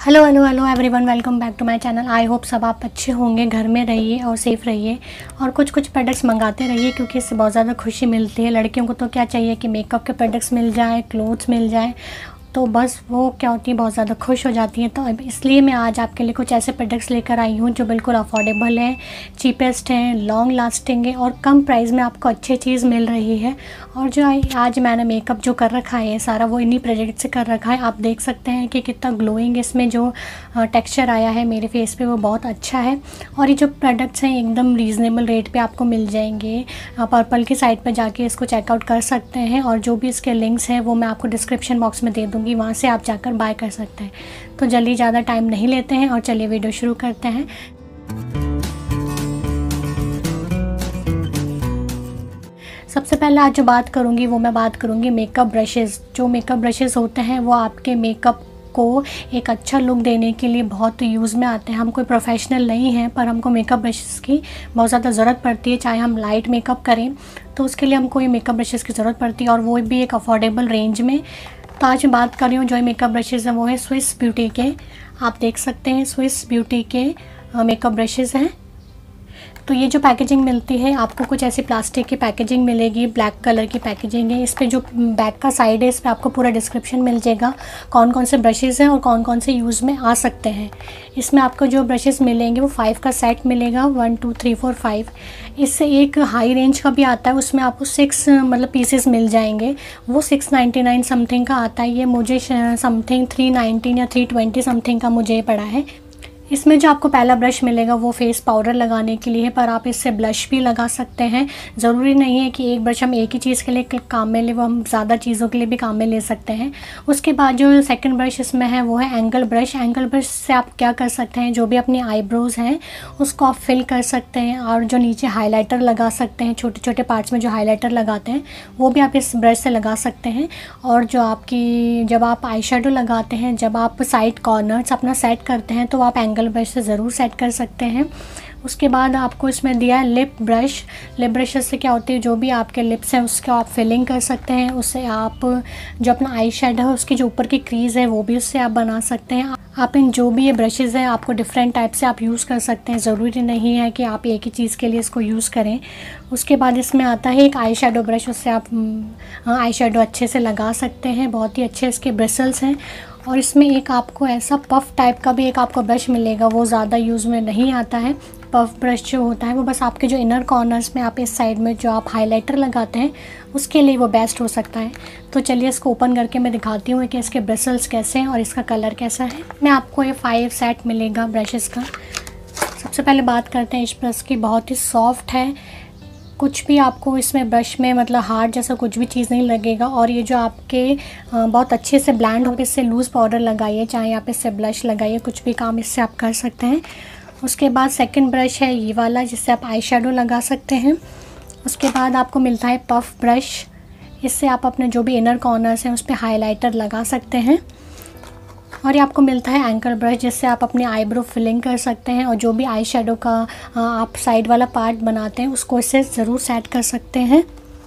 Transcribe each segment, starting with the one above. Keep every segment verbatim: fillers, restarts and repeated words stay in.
Hello hello hello everyone, welcome back to my channel. I hope सब आप अच्छे होंगे, घर में रहिए और सेफ़ रहिए और कुछ कुछ प्रोडक्ट्स मंगाते रहिए क्योंकि इससे बहुत ज़्यादा खुशी मिलती है। लड़कियों को तो क्या चाहिए कि मेकअप के प्रोडक्ट्स मिल जाएं, क्लोथ्स मिल जाएं, तो बस वो क्या होती है, बहुत ज़्यादा खुश हो जाती हैं। तो इसलिए मैं आज आपके लिए कुछ ऐसे प्रोडक्ट्स लेकर आई हूँ जो बिल्कुल अफोर्डेबल हैं, चीपेस्ट हैं, लॉन्ग लास्टिंग है और कम प्राइस में आपको अच्छी चीज़ मिल रही है। और जो आज मैंने मेकअप जो कर रखा है सारा, वो इन्हीं प्रोडक्ट से कर रखा है। आप देख सकते हैं कि कितना ग्लोइंग इसमें जो टेक्सचर आया है मेरे फेस पे, वो बहुत अच्छा है। और ये जो प्रोडक्ट्स हैं एकदम रीज़नेबल रेट पे आपको मिल जाएंगे। पर्पल की साइट पर जाके इसको चेकआउट कर सकते हैं और जो भी इसके लिंक्स हैं वो मैं आपको डिस्क्रिप्शन बॉक्स में दे दूँगी, वहाँ से आप जाकर बाय कर सकते हैं। तो जल्दी ज़्यादा टाइम नहीं लेते हैं और चलिए वीडियो शुरू करते हैं। सबसे पहले आज जो बात करूँगी वो मैं बात करूँगी मेकअप ब्रशेज़। जो मेकअप ब्रशेज़ होते हैं वो आपके मेकअप को एक अच्छा लुक देने के लिए बहुत यूज़ में आते हैं। हम कोई प्रोफेशनल नहीं हैं पर हमको मेकअप ब्रशेज़ की बहुत ज़्यादा ज़रूरत पड़ती है। चाहे हम लाइट मेकअप करें तो उसके लिए हमको ये मेकअप ब्रशेज़ की ज़रूरत पड़ती है और वो भी एक अफोर्डेबल रेंज में। तो आज मैं बात कर रही हूँ जो मेकअप ब्रशेज़ हैं वो है स्विस ब्यूटी के। आप देख सकते हैं स्विस ब्यूटी के मेकअप ब्रशेज़ हैं। तो ये जो पैकेजिंग मिलती है आपको कुछ ऐसी प्लास्टिक की पैकेजिंग मिलेगी, ब्लैक कलर की पैकेजिंग है। इस पे जो बैक का साइड है इस पे आपको पूरा डिस्क्रिप्शन मिल जाएगा, कौन कौन से ब्रशेज़ हैं और कौन कौन से यूज़ में आ सकते हैं। इसमें आपको जो ब्रशेज़ मिलेंगे वो फाइव का सेट मिलेगा, one two three four five. इससे एक हाई रेंज का भी आता है, उसमें आपको सिक्स मतलब पीसेस मिल जाएंगे, वो सिक्स नाइन्टी नाइन समथिंग का आता है। ये मुझे समथिंग थ्री नाइन्टीन या थ्री ट्वेंटी समथिंग का मुझे पड़ा है। इसमें जो आपको पहला ब्रश मिलेगा वो फेस पाउडर लगाने के लिए है, पर आप इससे ब्लश भी लगा सकते हैं। ज़रूरी नहीं है कि एक ब्रश हम एक ही चीज़ के लिए काम में ले, वो हम ज़्यादा चीज़ों के लिए भी काम में ले सकते हैं। उसके बाद जो सेकंड ब्रश इसमें है वो है एंगल ब्रश। एंगल ब्रश से आप क्या कर सकते हैं, जो भी अपनी आईब्रोज़ हैं उसको आप फिल कर सकते हैं और जो नीचे हाईलाइटर लगा सकते हैं, छोटे छोटे पार्ट्स में जो हाईलाइटर लगाते हैं वो भी आप इस ब्रश से लगा सकते हैं। और जो आपकी जब आप आई शेडो लगाते हैं, जब आप साइड कॉर्नर्स अपना सेट करते हैं तो आप एंगल ब्रश से ज़रूर सेट कर सकते हैं। उसके बाद आपको इसमें दिया है लिप ब्रश। लिप ब्रश से क्या होती है, जो भी आपके लिप्स हैं उसको आप फिलिंग कर सकते हैं। उससे आप जो अपना आई शेडो है उसकी जो ऊपर की क्रीज़ है वो भी उससे आप बना सकते हैं। आप इन जो भी ये ब्रशेज़ हैं आपको डिफरेंट टाइप से आप यूज़ कर सकते हैं, ज़रूरी नहीं है कि आप एक ही चीज़ के लिए इसको यूज़ करें। उसके बाद इसमें आता है एक आई शेडो ब्रश, उससे आप आई शेडो अच्छे से लगा सकते हैं। बहुत ही अच्छे इसके ब्रिसल्स हैं। और इसमें एक आपको ऐसा पफ टाइप का भी एक आपको ब्रश मिलेगा, वो ज़्यादा यूज़ में नहीं आता है। पफ ब्रश जो होता है वो बस आपके जो इनर कॉर्नर्स में आप इस साइड में जो आप हाइलाइटर लगाते हैं उसके लिए वो बेस्ट हो सकता है। तो चलिए इसको ओपन करके मैं दिखाती हूँ कि इसके ब्रिसल्स कैसे हैं और इसका कलर कैसा है। मैं आपको ये फाइव सेट मिलेगा ब्रशेज़ का। सबसे पहले बात करते हैं इस ब्रश की। बहुत ही सॉफ्ट है, कुछ भी आपको इसमें ब्रश में मतलब हार्ड जैसा कुछ भी चीज़ नहीं लगेगा। और ये जो आपके बहुत अच्छे से ब्लेंड हो, इससे लूज़ पाउडर लगाइए, चाहे आप इससे ब्लश लगाइए, कुछ भी काम इससे आप कर सकते हैं। उसके बाद सेकंड ब्रश है ये वाला, जिससे आप आई शेडो लगा सकते हैं। उसके बाद आपको मिलता है पफ ब्रश। इससे आप अपने जो भी इनर कॉर्नर्स हैं उस पर हाईलाइटर लगा सकते हैं। और ये आपको मिलता है एंकर ब्रश, जिससे आप अपनी आईब्रो फिलिंग कर सकते हैं और जो भी आई शेडो का आप साइड वाला पार्ट बनाते हैं उसको इससे ज़रूर सेट कर सकते हैं।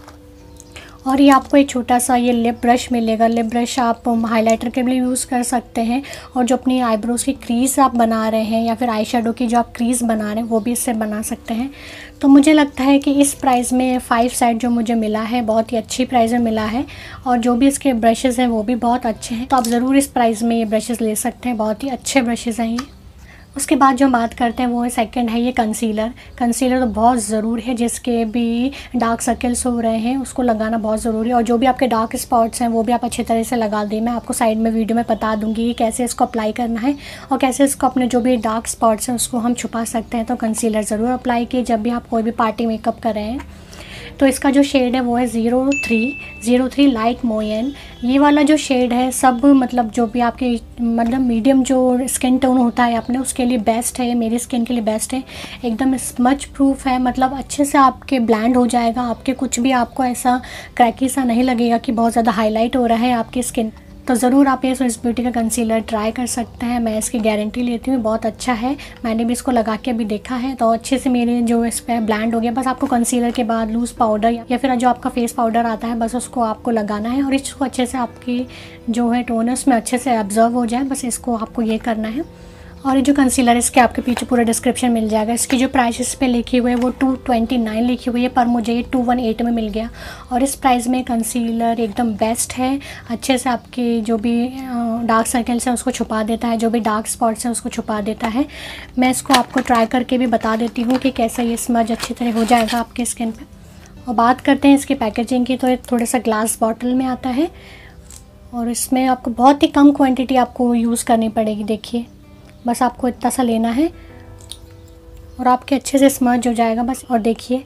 और ये आपको एक छोटा सा ये लिप ब्रश मिलेगा। लिप ब्रश आप हाइलाइटर के लिए यूज़ कर सकते हैं और जो अपनी आईब्रोज़ की क्रीज़ आप बना रहे हैं या फिर आई शेडो की जो आप क्रीज़ बना रहे हैं वो भी इससे बना सकते हैं। तो मुझे लगता है कि इस प्राइस में फ़ाइव सेट जो मुझे मिला है बहुत ही अच्छी प्राइस में मिला है और जो भी इसके ब्रशेज़ हैं वो भी बहुत अच्छे हैं। तो आप ज़रूर इस प्राइस में ये ब्रशेज़ ले सकते हैं, बहुत ही अच्छे ब्रशेज़ हैं ये। उसके बाद जो बात करते हैं वो है सेकंड है ये कंसीलर। कंसीलर तो बहुत ज़रूर है, जिसके भी डार्क सर्कल्स हो रहे हैं उसको लगाना बहुत ज़रूरी है। और जो भी आपके डार्क स्पॉट्स हैं वो भी आप अच्छी तरह से लगा दें। मैं आपको साइड में वीडियो में बता दूंगी कि कैसे इसको अप्लाई करना है और कैसे इसको अपने जो भी डार्क स्पॉट्स हैं उसको हम छुपा सकते हैं। तो कंसीलर ज़रूर अप्लाई किए जब भी आप कोई भी पार्टी मेकअप कर रहे हैं। तो इसका जो शेड है वो है zero three zero three light मोयन। ये वाला जो शेड है सब मतलब जो भी आपके मतलब मीडियम जो स्किन टोन होता है अपने उसके लिए बेस्ट है, मेरी स्किन के लिए बेस्ट है। एकदम स्मच प्रूफ है, मतलब अच्छे से आपके ब्लेंड हो जाएगा। आपके कुछ भी आपको ऐसा क्रैकी सा नहीं लगेगा कि बहुत ज़्यादा हाईलाइट हो रहा है आपकी स्किन। तो ज़रूर आप ये स्विस ब्यूटी का कंसीलर ट्राई कर सकते हैं। मैं इसकी गारंटी लेती हूँ, बहुत अच्छा है। मैंने भी इसको लगा के अभी देखा है तो अच्छे से मेरे जो इस पर ब्लेंड हो गया। बस आपको कंसीलर के बाद लूज़ पाउडर या फिर जो आपका फेस पाउडर आता है बस उसको आपको लगाना है और इसको अच्छे से आपकी जो है टोन है उसमें अच्छे से एब्जॉर्व हो जाए, बस इसको आपको ये करना है। और ये जो कंसीलर इसके आपके पीछे पूरा डिस्क्रिप्शन मिल जाएगा। इसकी जो प्राइस इस पे लिखी हुई है वो टू ट्वेंटी नाइन लिखी हुई है, पर मुझे ये टू वन एट में मिल गया। और इस प्राइस में कंसीलर एकदम बेस्ट है, अच्छे से आपके जो भी डार्क सर्कल्स हैं उसको छुपा देता है, जो भी डार्क स्पॉट्स हैं उसको छुपा देता है। मैं इसको आपको ट्राई करके भी बता देती हूँ कि कैसा ये स्मज अच्छी तरह हो जाएगा आपके स्किन पर। और बात करते हैं इसकी पैकेजिंग की, तो ये थोड़ा सा ग्लास बॉटल में आता है और इसमें आपको बहुत ही कम क्वांटिटी आपको यूज़ करनी पड़ेगी। देखिए बस आपको इतना सा लेना है और आपके अच्छे से स्मज हो जाएगा बस। और देखिए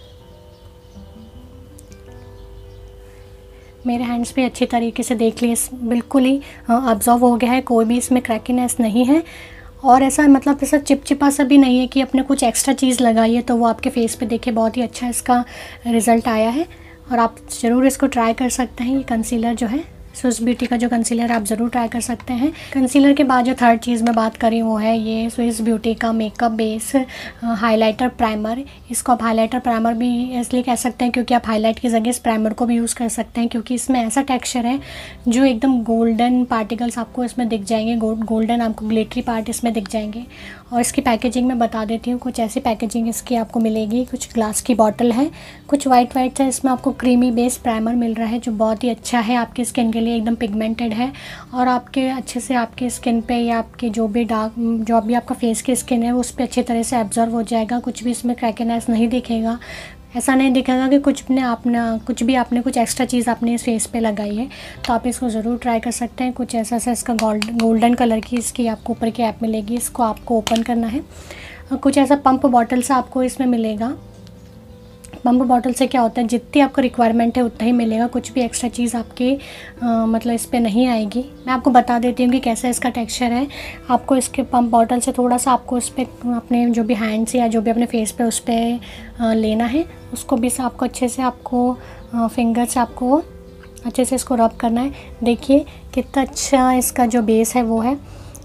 मेरे हैंड्स पे अच्छी तरीके से देख लिए बिल्कुल ही अब्जॉर्व हो गया है, कोई भी इसमें क्रैकीनेस नहीं है। और ऐसा मतलब ऐसा चिपचिपा सा भी नहीं है कि अपने कुछ एक्स्ट्रा चीज़ लगाई है तो वो आपके फेस पे देखिए बहुत ही अच्छा इसका रिज़ल्ट आया है। और आप ज़रूर इसको ट्राई कर सकते हैं। ये कंसीलर जो है स्विस ब्यूटी का जो कंसीलर आप ज़रूर ट्राई कर सकते हैं। कंसीलर के बाद जो थर्ड चीज़ मैं बात करी वो है ये स्विस ब्यूटी का मेकअप बेस हाइलाइटर प्राइमर। इसको आप हाइलाइटर प्राइमर भी इसलिए कह सकते हैं क्योंकि आप हाईलाइट की जगह इस प्राइमर को भी यूज़ कर सकते हैं, क्योंकि इसमें ऐसा टेक्सचर है जो एकदम गोल्डन पार्टिकल्स आपको इसमें दिख जाएंगे, गोल्डन आपको ग्लिटरी पार्ट इसमें दिख जाएंगे। और इसकी पैकेजिंग में बता देती हूँ, कुछ ऐसी पैकेजिंग इसकी आपको मिलेगी। कुछ ग्लास की बॉटल है, कुछ वाइट वाइट है, इसमें आपको क्रीमी बेस प्राइमर मिल रहा है जो बहुत ही अच्छा है आपकी स्किन के लिए, एकदम पिगमेंटेड है और आपके अच्छे से आपके स्किन पे या आपके जो भी डार्क जो भी आपका फेस की स्किन है उस पर अच्छी तरह से एब्जॉर्व हो जाएगा। कुछ भी इसमें क्रैकीनेस नहीं दिखेगा, ऐसा नहीं दिखेगा कि कुछ ने आपने कुछ भी आपने कुछ एक्स्ट्रा चीज़ अपने इस फेस पे लगाई है। तो आप इसको ज़रूर ट्राई कर सकते हैं। कुछ ऐसा सा इसका गोल्ड गोल्डन कलर की इसकी आपको ऊपर की ऐप मिलेगी, इसको आपको ओपन करना है। और कुछ ऐसा पंप बॉटल सा आपको इसमें मिलेगा। पंप बॉटल से क्या होता है, जितनी आपको रिक्वायरमेंट है उतना ही मिलेगा, कुछ भी एक्स्ट्रा चीज़ आपके आ, मतलब इस पर नहीं आएगी। मैं आपको बता देती हूँ कि कैसा इसका टेक्सचर है। आपको इसके पंप बॉटल से थोड़ा सा आपको उस पर अपने जो भी हैंड्स या जो भी अपने फेस पे उस पर लेना है, उसको भी आपको अच्छे से आपको फिंगर से आपको अच्छे से इसको रब करना है। देखिए कितना अच्छा इसका जो बेस है वो है,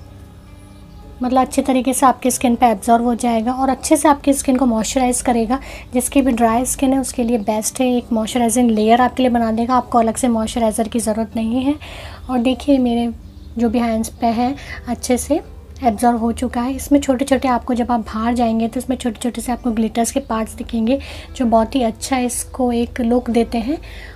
मतलब अच्छे तरीके से आपकी स्किन पे एब्जॉर्व हो जाएगा और अच्छे से आपकी स्किन को मॉइस्चराइज़ करेगा। जिसकी भी ड्राई स्किन है उसके लिए बेस्ट है, एक मॉइस्चराइजिंग लेयर आपके लिए बना देगा, आपको अलग से मॉइस्चराइज़र की ज़रूरत नहीं है। और देखिए मेरे जो भी हैंड्स पे है अच्छे से एब्जॉर्व हो चुका है। इसमें छोटे छोटे आपको जब आप बाहर जाएंगे तो इसमें छोटे छोटे से आपको ग्लिटर्स के पार्ट्स दिखेंगे जो बहुत ही अच्छा इसको एक लुक देते हैं।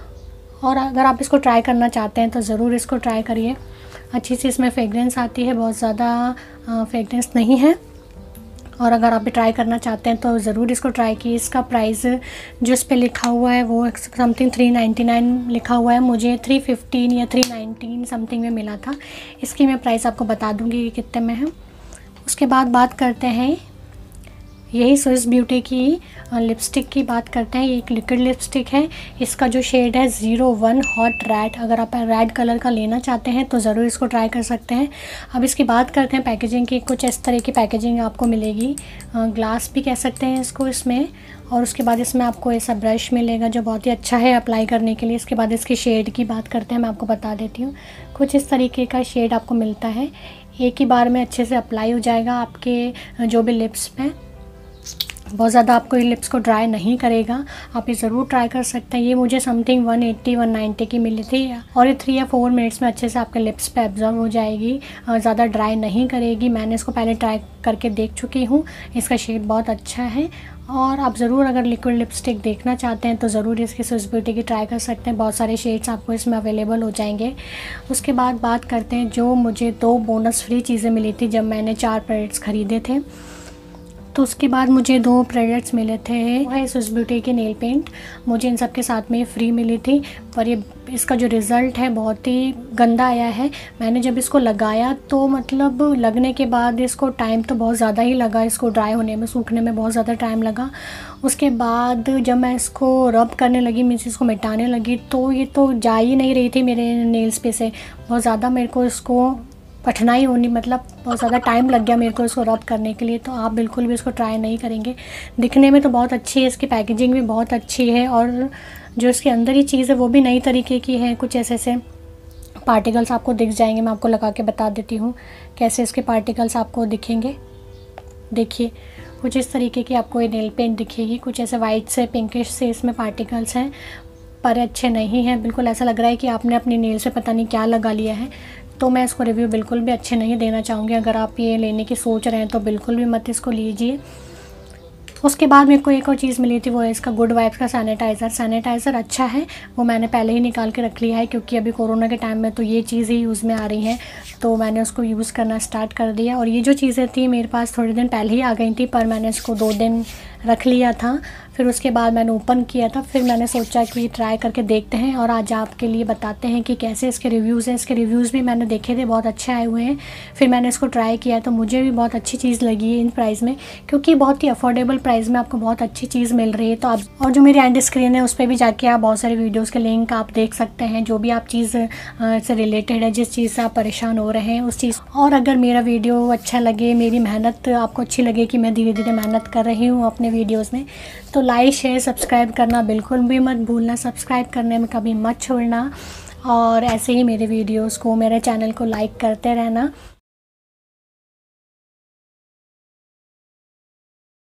और अगर आप इसको ट्राई करना चाहते हैं तो ज़रूर इसको ट्राई करिए। अच्छी सी इसमें फ्रेगरेंस आती है, बहुत ज़्यादा फ्रेगरेंस नहीं है। और अगर आप भी ट्राई करना चाहते हैं तो ज़रूर इसको ट्राई कीजिए। इसका प्राइस जो इस पे लिखा हुआ है वो समथिंग थ्री नाइन्टी नाइन लिखा हुआ है, मुझे थ्री फिफ्टीन या थ्री नाइन्टीन समथिंग में मिला था। इसकी मैं प्राइस आपको बता दूँगी कि कितने में है। उसके बाद बात करते हैं यही स्विस ब्यूटी की लिपस्टिक की बात करते हैं। ये एक लिक्विड लिपस्टिक है, इसका जो शेड है ज़ीरो वन हॉट रेड। अगर आप रेड कलर का लेना चाहते हैं तो ज़रूर इसको ट्राई कर सकते हैं। अब इसकी बात करते हैं पैकेजिंग की। कुछ इस तरह की पैकेजिंग आपको मिलेगी, ग्लास भी कह सकते हैं इसको इसमें। और उसके बाद इसमें आपको ऐसा ब्रश मिलेगा जो बहुत ही अच्छा है अप्लाई करने के लिए। इसके बाद इसकी शेड की बात करते हैं, मैं आपको बता देती हूँ। कुछ इस तरीके का शेड आपको मिलता है, एक ही बार में अच्छे से अप्लाई हो जाएगा आपके जो भी लिप्स पे, बहुत ज़्यादा आपको ये लिप्स को ड्राई नहीं करेगा। आप ये ज़रूर ट्राई कर सकते हैं। ये मुझे something one eighty one ninety की मिली थी और ये थ्री या फोर मिनट्स में अच्छे से आपके लिप्स पे एब्जॉर्व हो जाएगी, ज़्यादा ड्राई नहीं करेगी। मैंने इसको पहले ट्राई करके देख चुकी हूँ, इसका शेड बहुत अच्छा है। और आप ज़रूर अगर लिक्विड लिपस्टिक देखना चाहते हैं तो ज़रूर इसकी स्विस ब्यूटी की ट्राई कर सकते हैं, बहुत सारे शेड्स आपको इसमें अवेलेबल हो जाएंगे। उसके बाद बात करते हैं जो मुझे दो बोनस फ्री चीज़ें मिली थी जब मैंने चार प्रोडक्ट्स ख़रीदे थे। तो उसके बाद मुझे दो प्रोडक्ट्स मिले थे, वो है स्विस ब्यूटी की नेल पेंट। मुझे इन सब के साथ में फ्री मिली थी, पर ये इसका जो रिज़ल्ट है बहुत ही गंदा आया है। मैंने जब इसको लगाया तो मतलब लगने के बाद इसको टाइम तो बहुत ज़्यादा ही लगा, इसको ड्राई होने में सूखने में बहुत ज़्यादा टाइम लगा। उसके बाद जब मैं इसको रब करने लगी, मीन्स इसको मिटाने लगी, तो ये तो जा ही नहीं रही थी मेरे नेल्स पे से। बहुत ज़्यादा मेरे को इसको कठिनाई होनी, मतलब बहुत ज़्यादा टाइम लग गया मेरे को इसको रब करने के लिए। तो आप बिल्कुल भी इसको ट्राई नहीं करेंगे। दिखने में तो बहुत अच्छी है, इसकी पैकेजिंग भी बहुत अच्छी है और जो इसके अंदर ही चीज़ है वो भी नई तरीके की है। कुछ ऐसे ऐसे पार्टिकल्स आपको दिख जाएंगे। मैं आपको लगा के बता देती हूँ कैसे इसके पार्टिकल्स आपको दिखेंगे। देखिए कुछ इस तरीके की आपको ये नेल पेंट दिखेगी, कुछ ऐसे वाइट से पिंकिश से इसमें पार्टिकल्स हैं, पर अच्छे नहीं हैं। बिल्कुल ऐसा लग रहा है कि आपने अपनी नेल से पता नहीं क्या लगा लिया है। तो मैं इसको रिव्यू बिल्कुल भी अच्छे नहीं देना चाहूँगी। अगर आप ये लेने की सोच रहे हैं तो बिल्कुल भी मत इसको लीजिए। उसके बाद मेरे को एक और चीज़ मिली थी, वो है इसका गुड वाइब्स का सैनिटाइज़र। सैनिटाइज़र अच्छा है, वो मैंने पहले ही निकाल के रख लिया है क्योंकि अभी कोरोना के टाइम में तो ये चीज़ ही यूज़ में आ रही हैं, तो मैंने उसको यूज़ करना स्टार्ट कर दिया। और ये जो चीज़ें थी मेरे पास थोड़े दिन पहले ही आ गई थी, पर मैंने इसको दो दिन रख लिया था, फिर उसके बाद मैंने ओपन किया था। फिर मैंने सोचा कि ट्राई करके देखते हैं और आज आपके लिए बताते हैं कि कैसे इसके रिव्यूज़ हैं। इसके रिव्यूज़ भी मैंने देखे थे, बहुत अच्छे आए हुए हैं। फिर मैंने इसको ट्राई किया तो मुझे भी बहुत अच्छी चीज़ लगी है इन प्राइस में, क्योंकि बहुत ही अफोर्डेबल प्राइस में आपको बहुत अच्छी चीज़ मिल रही है। तो आप, और जो मेरी एंड स्क्रीन है उस पर भी जाके आप बहुत सारे वीडियोज़ के लिंक आप देख सकते हैं, जो भी आप चीज़ से रिलेटेड है, जिस चीज़ से आप परेशान हो रहे हैं उस चीज़। और अगर मेरा वीडियो अच्छा लगे, मेरी मेहनत आपको अच्छी लगे कि मैं धीरे धीरे मेहनत कर रही हूँ अपने वीडियोज़ में, तो लाइक शेयर सब्सक्राइब करना बिल्कुल भी मत भूलना। सब्सक्राइब करने में कभी मत छोड़ना, और ऐसे ही मेरे वीडियोस को, मेरे चैनल को लाइक करते रहना।